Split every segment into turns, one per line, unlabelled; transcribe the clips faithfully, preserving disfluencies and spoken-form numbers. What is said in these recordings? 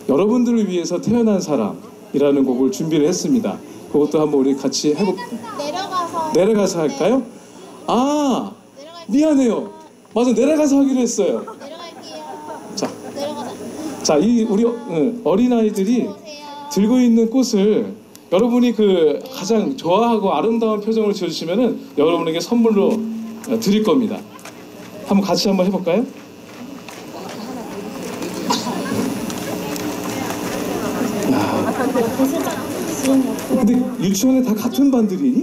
여러분들을 위해서 태어난 사람이라는 곡을 준비를 했습니다. 그것도 한번 우리 같이 해볼.
내려가서
내려가서 할까요? 아, 미안해요. 맞아, 내려가서 하기로 했어요.
내려갈게요.
자,
내려가자.
자, 이 우리 어린 아이들이 들고 있는 꽃을 여러분이 그 가장 좋아하고 아름다운 표정을 지어주시면은 여러분에게 선물로 드릴 겁니다. 한번 같이 한번 해볼까요? 야. 근데 유치원에 다 같은 반들이니?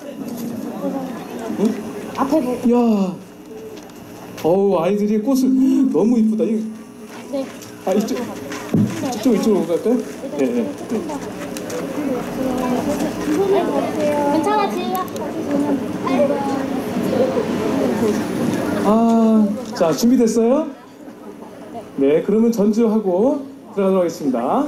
응?
앞에 보고.
야, 어우, 아이들이 꽃을 너무 이쁘다. 이,
네.
아, 이쪽, 이쪽 이쪽으로 갈까요? 네, 네, 네.
괜찮아, 지우야.
아, 자, 준비됐어요? 네, 그러면 전주하고 들어가도록 하겠습니다.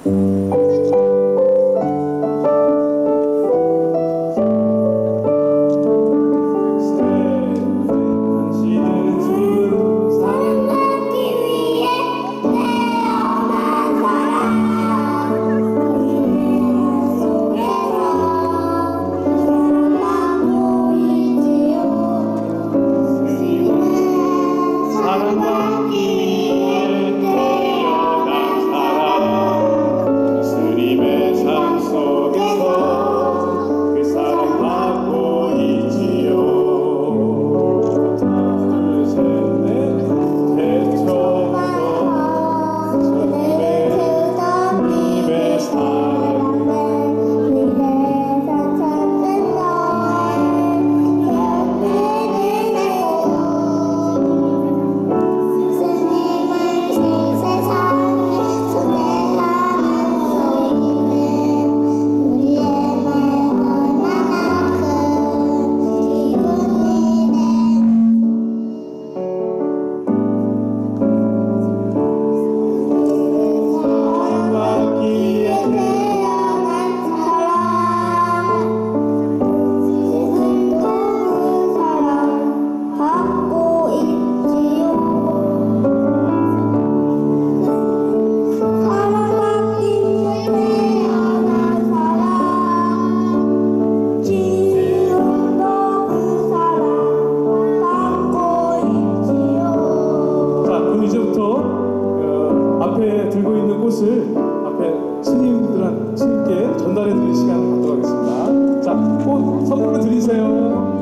들고 있는 꽃을 앞에 스님들한 스님께 전달해 드리는 시간을 갖도록 하겠습니다. 자, 꽃 선물로 드리세요.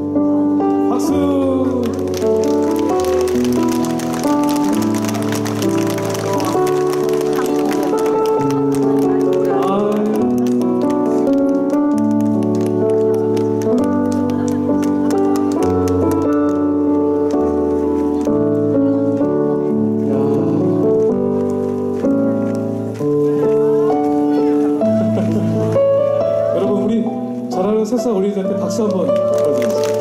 박수. 잘하는 새싹 어린이들한테 박수 한번 부탁드립니다.